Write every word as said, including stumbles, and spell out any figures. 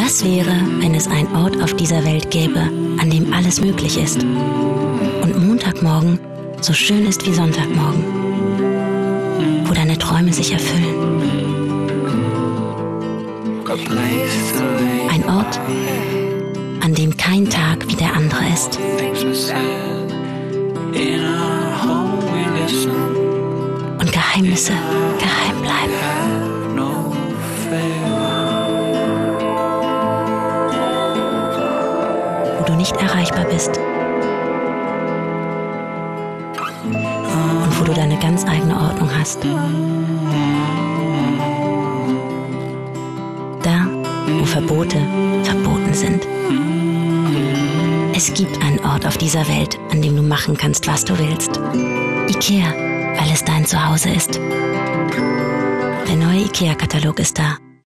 Was wäre, wenn es einen Ort auf dieser Welt gäbe, an dem alles möglich ist und Montagmorgen so schön ist wie Sonntagmorgen, wo deine Träume sich erfüllen? Ein Ort, an dem kein Tag wie der andere ist. Und Geheimnisse geheim bleiben. Wo du nicht erreichbar bist. Und wo du deine ganz eigene Ordnung hast. Da, wo Verbote verboten sind. Es gibt einen Ort auf dieser Welt, an dem du machen kannst, was du willst. IKEA, weil es dein Zuhause ist. Der neue IKEA-Katalog ist da.